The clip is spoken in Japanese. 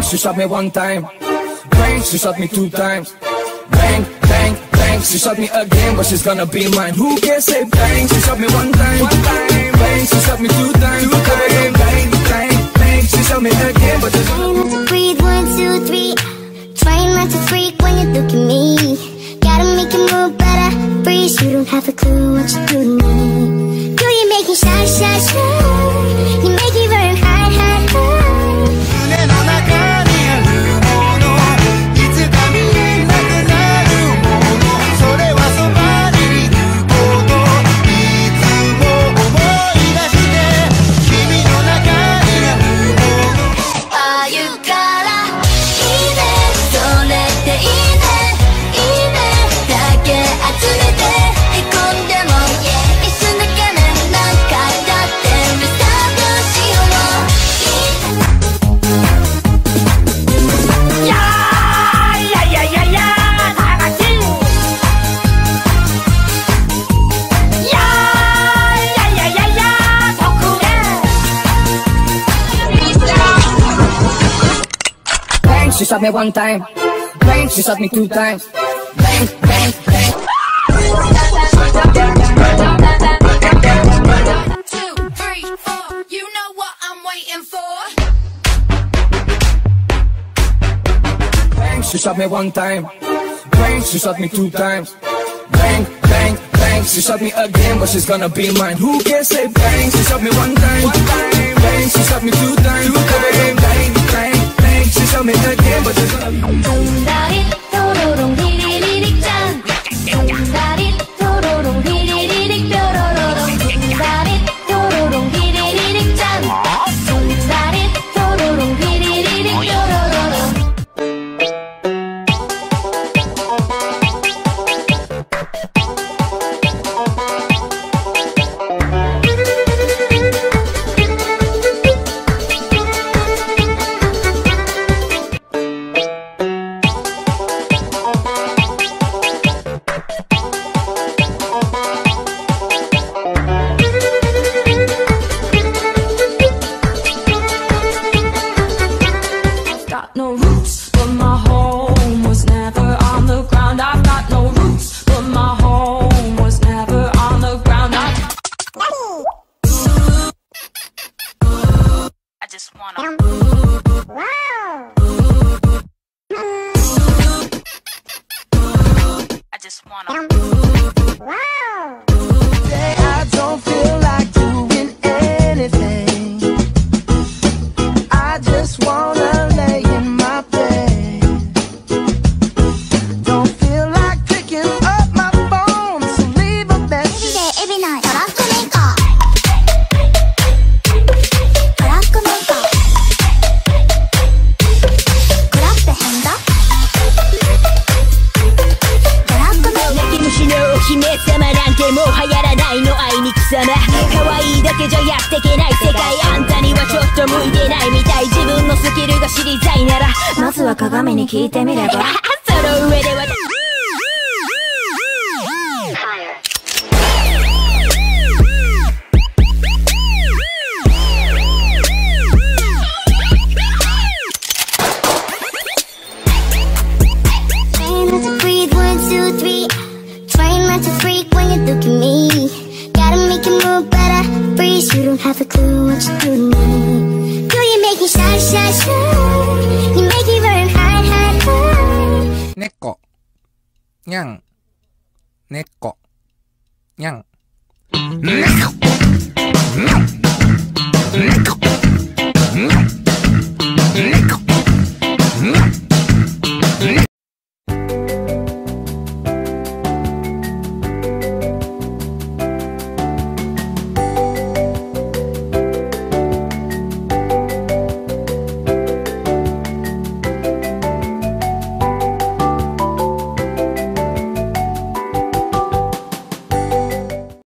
she shot me one time. Bang, she shot me two times. Bang, bang, bang, she shot me again, but she's gonna be mine. Who can say bang? She shot me one time. Bang, she shot me two times. Bang, bang, bang, bang, she shot me again, but she's trying not to breathe, 1, 2, 3. Trying not to freak when you look at me. Gotta make you move better, freeze. You don't have a clue what you do to me. Girl, you make me shy, shy, shy. You make me burn hot, hot, hot. 胸の中にあるもの、いつか見えなくなるもの、それはそばにいること、いつも思い出して君の中にあるもの。ああいうからいいね、それっていいね、いいねだけ集めてへこんでも一瞬だけね、何回だってリスタートしよう。やーややややたがきやーやややや特例 bang, she shot me one time. Bang, she shot me two times. Bang, bang, bang. 2, 3, 4, you know what I'm waiting for. Bang, she shot me one time. Bang, she shot me two times. Bang, bang, bang, she shot me again, but she's gonna be mine. Who can say bang? She shot me one time. Bang, she shot me two times. Bang, bang, bang, bang, she shot me again, but she's gonna be mine. 달이 도로롱 리리리릭 짠. 달이 도로롱 리리리릭 뾰로로롱. 달이 도로롱 리리리릭 짠. 달이 도로롱 리리리릭 뾰로로롱. Got no roots, but my home was never on the ground. I've got no roots, but my home was never on the ground. I just wanna. I just wanna. Today I don't feel like doing anything. I just wanna lay in my bed. Don't feel like picking up my phone, so leave a message. Every night. トラックメーカー。トラックメーカー。クラって変だ。トラックメーカー。 泣き虫のお姫様なんてもう流行らないのあいにくさま。可愛いだけじゃやってけない世界、あんたにはちょっと向いてないみたい。自分のスキルが知りたいならまずは鏡に聞いてみれば。その上で私 Trying not to breathe, 1, 2, 3. Trying not to freak when you look at me. Gotta make you move better, freeze. You don't have a clue what you do to me. Girl, you make me shy, shy, shy. You make me burn hot, hot, hot. 猫にゃん猫にゃん猫